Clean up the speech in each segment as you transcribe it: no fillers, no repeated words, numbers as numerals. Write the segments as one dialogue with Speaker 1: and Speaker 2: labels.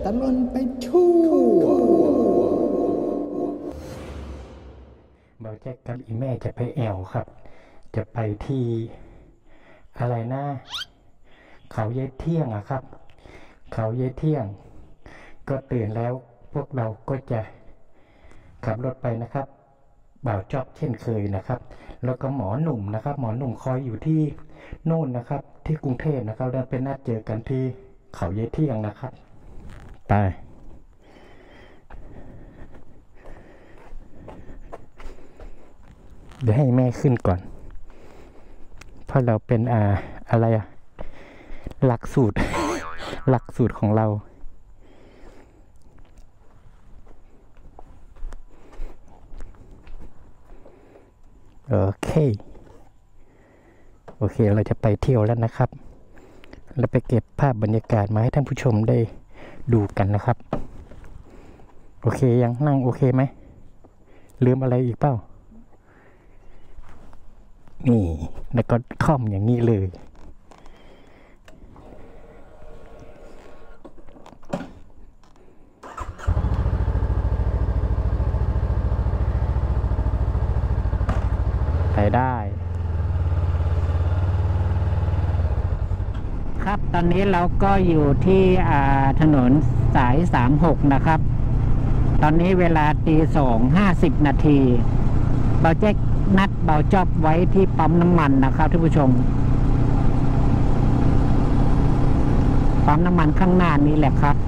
Speaker 1: ตลอดไปทั่วเบาแจ็คกับอีแม่จะไปแอวครับ จะไปที่อะไรนะเขาเยเที่ยงอะครับ เขาเยเที่ยงก็ตื่นแล้วพวกเราก็จะขับรถไปนะครับบ่าวจอกเช่นเคยนะครับแล้วก็หมอหนุ่มนะครับหมอหนุ่มคอยอยู่ที่โน่นนะครับที่กรุงเทพนะครับแล้วเป็นนัดเจอกันที่เขาเยเที่ยงนะครับไปเดี๋ยวให้แม่ขึ้นก่อนเพราะเราเป็นอะไรหลักสูตร หลักสูตรของเราโอเคเราจะไปเที่ยวแล้วนะครับเราไปเก็บภาพบรรยากาศมาให้ท่านผู้ชมได้ดูกันนะครับโอเคยังนั่งโอเคไหมลืมอะไรอีกเปล่านี่แล้วก็ค่อมอย่างนี้เลยไปได้ครับตอนนี้เราก็อยู่ที่ถนนสาย36นะครับตอนนี้เวลาตี 2:50 นาทีเบาแจ็คนัดเบาจอบไว้ที่ปั๊มน้ำมันนะครับท่านผู้ชมปั๊มน้ำมันข้างหน้านี้แหละครับ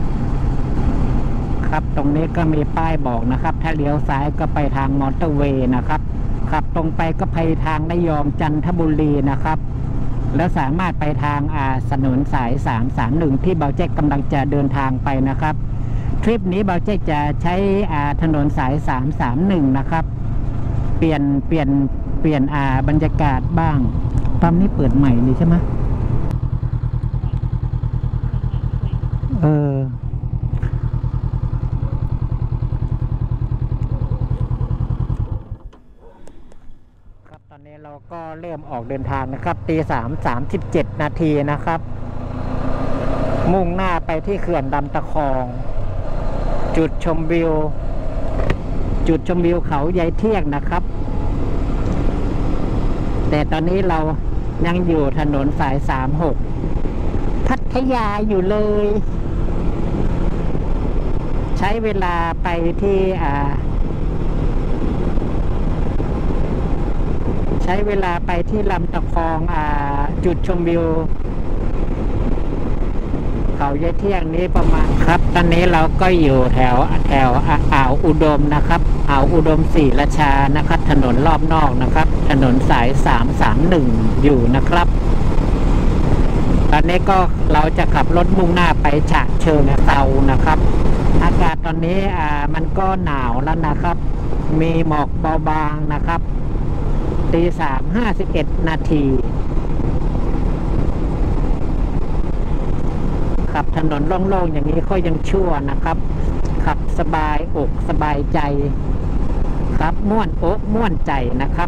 Speaker 1: ครับตรงนี้ก็มีป้ายบอกนะครับถ้าเลี้ยวซ้ายก็ไปทางมอเตอร์เวย์นะครับขับตรงไปก็ไปทางระยองจันทบุรีนะครับแล้วสามารถไปทางถนนสาย331ที่เบาแจ็คกำลังจะเดินทางไปนะครับทริปนี้เบาแจ็คจะใช้ถนนสาย331นะครับเปลี่ยนบรรยากาศบ้างปั๊มนี้เปิดใหม่เลยใช่ไหมครับตอนนี้เราก็เริ่มออกเดินทางนะครับตี 3:37 นาทีนะครับมุ่งหน้าไปที่เขื่อนลำตะคองจุดชมวิวเขาใยเที่ยงนะครับแต่ตอนนี้เรายังอยู่ถนนสาย36พัทยาอยู่เลยใช้เวลาไปที่ลำตะคองจุดชมวิวเขาเยเที่ยงนี้ประมาณครับตอนนี้เราก็อยู่แถวอ่าวอุดมนะครับอ่าวอุดมศรีราชานะครับถนนรอบนอกนะครับถนนสาย331อยู่นะครับตอนนี้ก็เราจะขับรถมุ่งหน้าไปฉะเชิงเทรานะครับอากาศตอนนี้มันก็หนาวแล้วนะครับมีหมอกเบาบางนะครับตี 3:51 นาทีขับถนนโล่งๆอย่างนี้ก็ยังชั่วนะครับขับสบายอกสบายใจครับม่วนอกม่วนใจนะครับ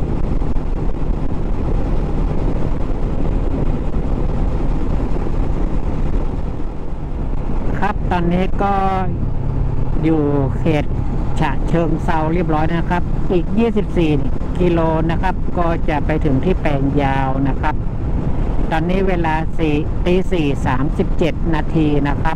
Speaker 1: ครับตอนนี้ก็อยู่เขตฉะเชิงเทราเรียบร้อยนะครับอีก24 กิโลนะครับก็จะไปถึงที่แปลงยาวนะครับตอนนี้เวลาตี 4:37 นาทีนะครับ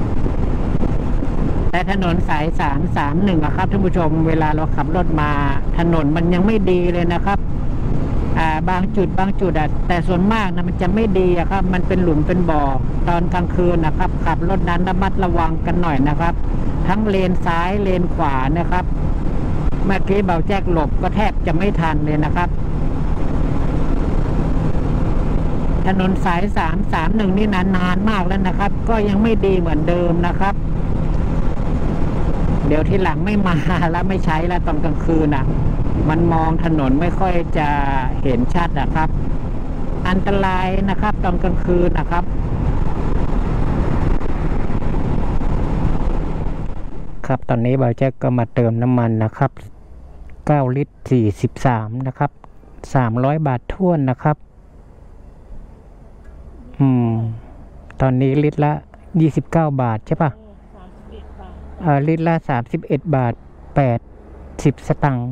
Speaker 1: แต่ถนนสาย331นะครับท่านผู้ชมเวลาเราขับรถมาถนนมันยังไม่ดีเลยนะครับบางจุดแต่ส่วนมากนะมันจะไม่ดีครับมันเป็นหลุมเป็นบ่อตอนกลางคืนนะครับขับรถนั้นระมัดระวังกันหน่อยนะครับทั้งเลนซ้ายเลนขวานะครับเมื่อกี้เบาแจ็คหลบก็แทบจะไม่ทันเลยนะครับถนนสาย331นี่นานมากแล้วนะครับก็ยังไม่ดีเหมือนเดิมนะครับเดี๋ยวที่หลังไม่มาแล้วไม่ใช้แล้วตอนกลางคืนมันมองถนนไม่ค่อยจะเห็นชัดนะครับอันตรายนะครับตอนกลางคืนนะครับครับตอนนี้เบาแจ็คก็มาเติมน้ำมันนะครับ9 ลิตร 43นะครับ300 บาทถ้วนนะครับตอนนี้ลิตรละ 29 บาทใช่ปะลิตรละ31 บาท80 สตางค์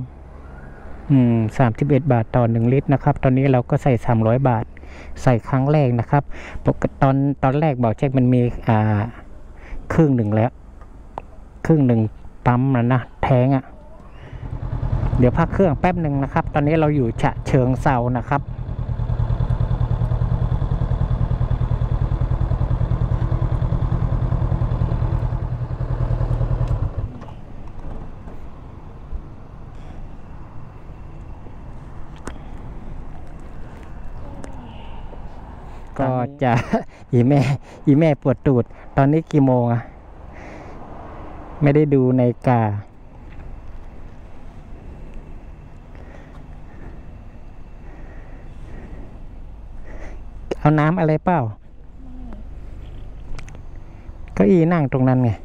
Speaker 1: 31 บาทต่อ1 ลิตรนะครับตอนนี้เราก็ใส่300 บาทใส่ครั้งแรกนะครับปกติตอนแรกบอกเช็คมันมีครึ่งหนึ่งแล้วครึ่งหนึ่งปั๊มนะแทงอ่ะเดี๋ยวพักเครื่องแป๊บหนึ่งนะครับตอนนี้เราอยู่ฉะเชิงเทรานะครับก็จะอีแม่ปวดตูดตอนนี้กี่โมงอะไม่ได้ดูนาฬิกาเอาน้ำอะไรเปล่าเก้าอี้นั่งตรงนั้นไง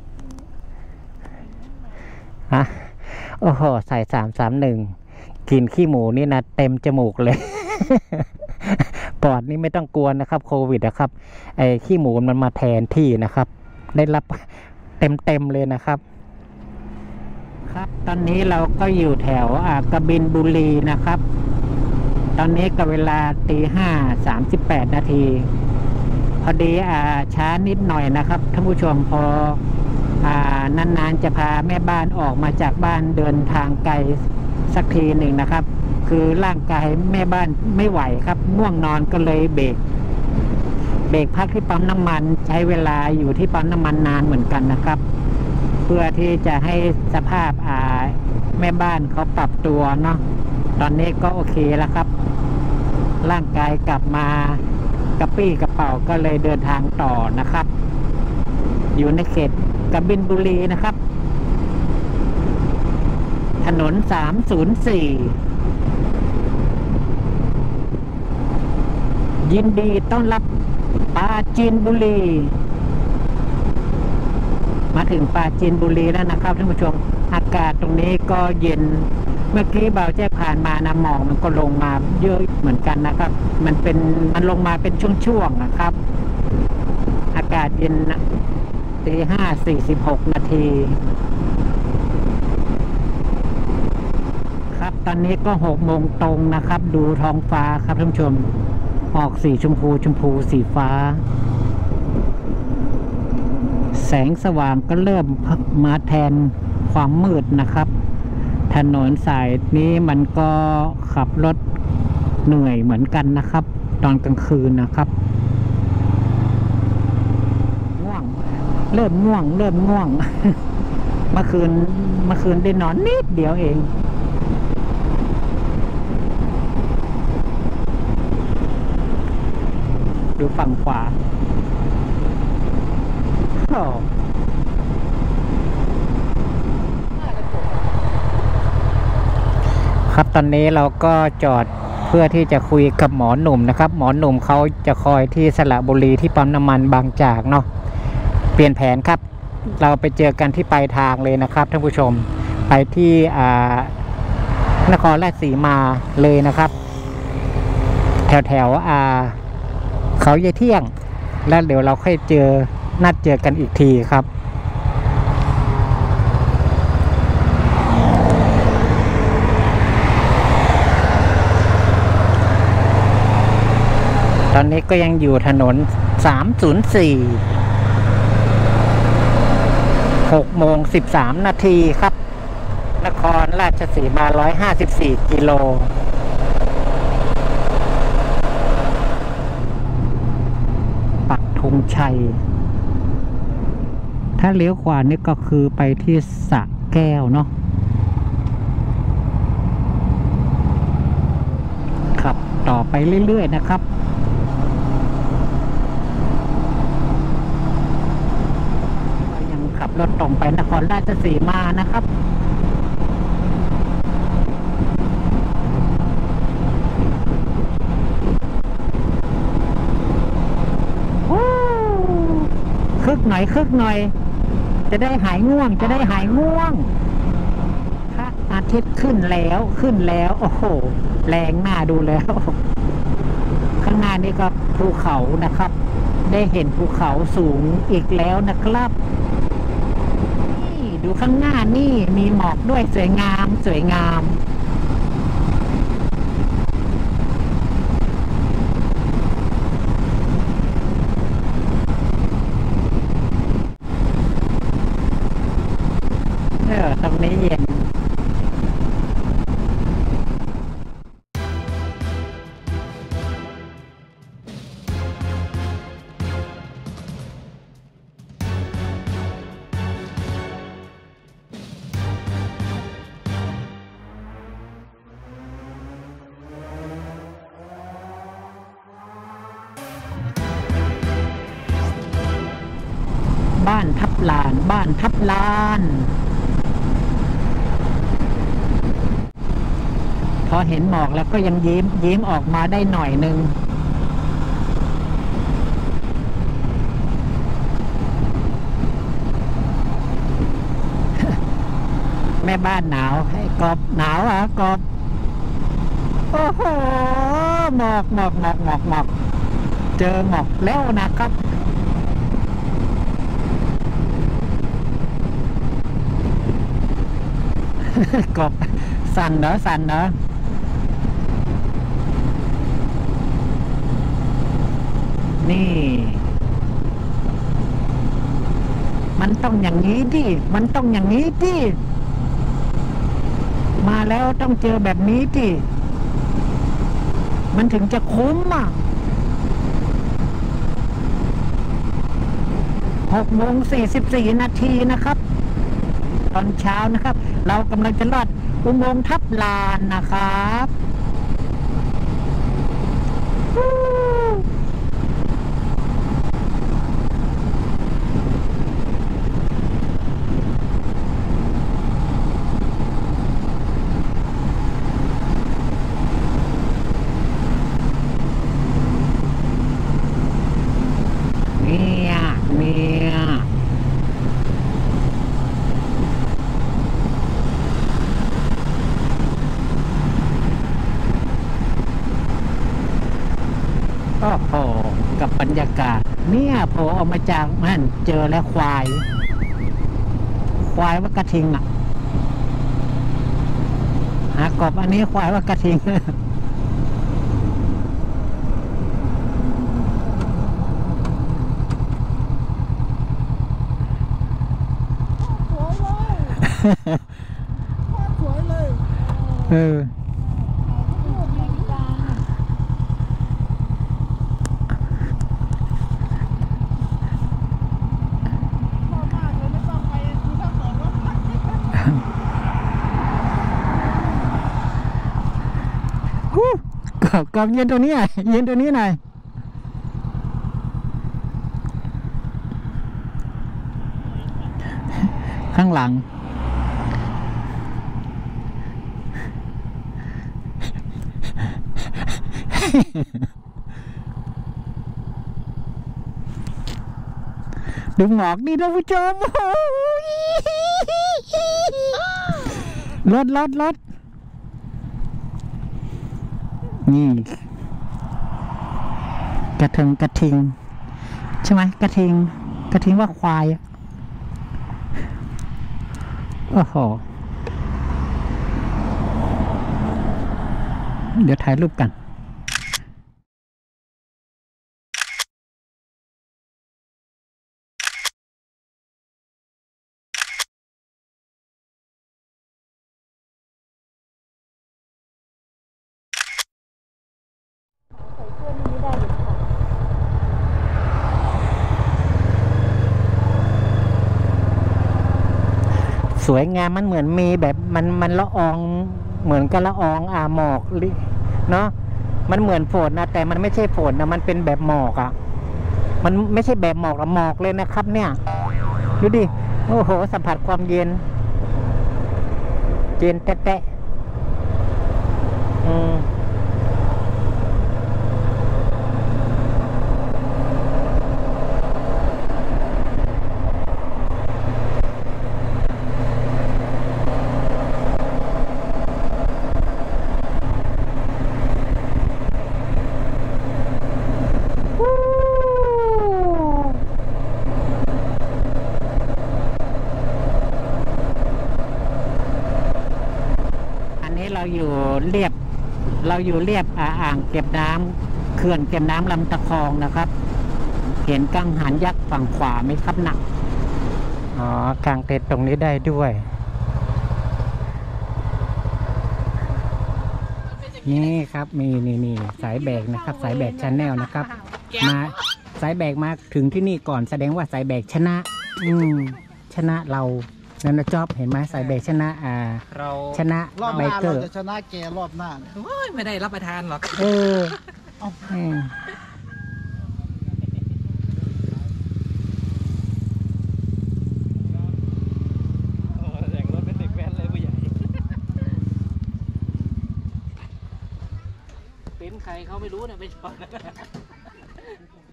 Speaker 1: โอ้โหใส่331กินขี้หมูนี่นะเต็มจมูกเลยปอดนี่ไม่ต้องกลัวนะครับโควิดนะครับไอ้ขี้หมูมันมาแทนที่นะครับได้รับเต็มเลยนะครับครับตอนนี้เราก็อยู่แถวกบินบุรีนะครับตอนนี้ก็เวลา5:38 นาทีพอดีช้านิดหน่อยนะครับท่านผู้ชมพอนานๆจะพาแม่บ้านออกมาจากบ้านเดินทางไกลสักทีหนึ่งนะครับคือร่างกายแม่บ้านไม่ไหวครับง่วงนอนก็เลยเบรกพักที่ปั๊มน้ำมันใช้เวลาอยู่ที่ปั๊มน้ำมันนานเหมือนกันนะครับเพื่อที่จะให้สภาพแม่บ้านเขาปรับตัวเนาะตอนนี้ก็โอเคแล้วครับร่างกายกลับมากระปี้กระเป๋าก็เลยเดินทางต่อนะครับอยู่ในเขตกบินบุรีนะครับถนน304ยินดีต้อนรับปราจีนบุรีมาถึงปราจีนบุรีแล้วนะครับท่านผู้ชมอากาศตรงนี้ก็เย็นเมื่อกี้บ่าวแจ้ผ่านมานะหมอกมันก็ลงมาเยอะเหมือนกันนะครับมันลงมาเป็นช่วงๆนะครับอากาศเย็น5:46 นาทีครับตอนนี้ก็6 โมงตรงนะครับดูท้องฟ้าครับท่านผู้ชมออกสีชมพูสีฟ้าแสงสว่างก็เริ่มมาแทนความมืดนะครับถนนสายนี้มันก็ขับรถเหนื่อยเหมือนกันนะครับตอนกลางคืนนะครับเริ่มง่วง เมื่อคืนได้นอนนิดเดียวเองดูฝั่งขวาครับตอนนี้เราก็จอดเพื่อที่จะคุยกับหมอหนุ่มนะครับหมอหนุ่มเขาจะคอยที่สระบุรีที่ปั๊มน้ำมันบางจากเนาะเปลี่ยนแผนครับเราไปเจอกันที่ปลายทางเลยนะครับท่านผู้ชมไปที่นครราชสีมาเลยนะครับแถวเขาเยเที่ยงแล้วเดี๋ยวเราค่อยนัดเจอกันอีกทีครับตอนนี้ก็ยังอยู่ถนน304 6:13 นาทีครับนครราชสีมา154 กิโลปักธงชัยถ้าเลี้ยวขวานี่ก็คือไปที่สระแก้วเนาะขับต่อไปเรื่อยๆนะครับยังขับรถตรงไปนครราชสีมานะครับคึกหน่อยจะได้หายง่วงพระอาทิตย์ขึ้นแล้วโอ้โหแรงหน้าดูแล้วข้างหน้านี่ก็ภูเขานะครับ
Speaker 2: ได้เห็นภูเขาสูงอีกแล้วนะครับนี่ดูข้างหน้านี่มีหมอกด้วยสวยงามสวยงามตรงนี้เย็นบ้านทับลานบ้านทับลานพอเห็นหมอกแล้วก็ยังยิ้มออกมาได้หน่อยนึงแม่บ้านหนาวให้กอบหนาวอ่ะกอบโอ้โหหมอกเจอหมอกแล้วนะครับกบสั่นเหรอนี่มันต้องอย่างนี้ดิมาแล้วต้องเจอแบบนี้ดิมันถึงจะคุ้มอ่ะ6:44 นาทีนะครับตอนเช้านะครับเรากำลังจะลอดอุโมงค์ทับลานนะครับเนี่ยโอ้โหกับบรรยากาศเนี่ยโผล่ออกมาจากนั่นเจอแล้วควายว่ากระทิงอ่ะหากบอันนี้ควายว่ากระทิง
Speaker 3: สวยเลย
Speaker 2: กับยืนตรงนี้หน่อยข้างหลังดูหมอกนี่ท่านผู้ชมรถนี่กระทิงใช่ไหมกระทิงว่าควายโอ้โหเดี๋ยวถ่ายรูปกันสวยงามมันเหมือนมีแบบมันละอองเหมือนกับละอองหมอกเนาะมันเหมือนฝนนะแต่มันไม่ใช่ฝนนะมันเป็นแบบหมอกอ่ะมันไม่ใช่แบบหมอกหมอกเลยนะครับเนี่ยดูดิโอ้โหสัมผัสความเย็นแตะเราอยู่เรียบอ่างเก็บน้ำเขื่อนเก็บน้ำลำตะคองนะครับ เห็นกังหันยักษ์ฝั่งขวาไหมครับน่ะอ๋อกางเต็นท์ตรงนี้ได้ด้วยนี่ครับนี่สายแบกนะครับ สายแบกชาแนลนะครับ มาสายแบกมาถึงที่นี่ก่อนแสดงว่าสายแบกชนะชนะเรานั่นนะจ๊อบเห็นไหมสายแบกชนะ
Speaker 3: เรา
Speaker 2: ชนะ
Speaker 4: รอบ
Speaker 2: ไบ
Speaker 4: หน้า
Speaker 2: เกอ
Speaker 4: เรา
Speaker 2: ร์
Speaker 4: จะชนะแกรอบหน้าเนี่ย
Speaker 3: โอ้ยไม่ได้รับประทานหรอก
Speaker 2: เออ
Speaker 3: แข่งรถเป็นเด็กแว้นเลยผู้ใหญ่เป็นใครเขาไม่รู้นะไปชน